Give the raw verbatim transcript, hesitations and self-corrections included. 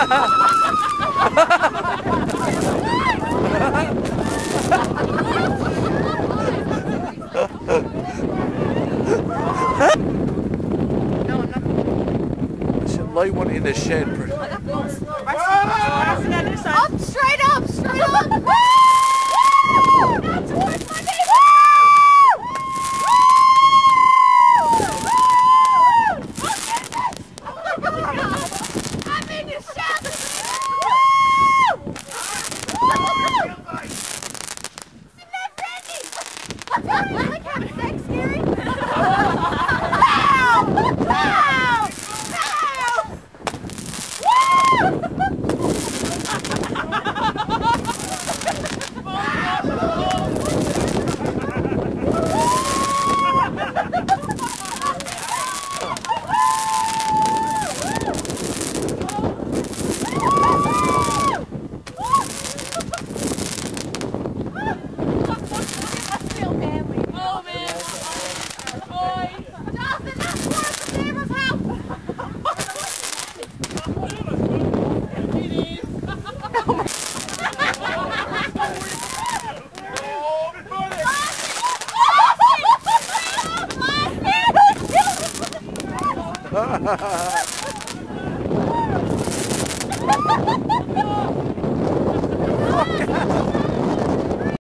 Light one in the shed. Up, straight up, straight up. Woo! Not towards my neighbor. I'm in your shadow. Isn't that Randy? Look how sex scary. Wow! Wow! Ha ha ha!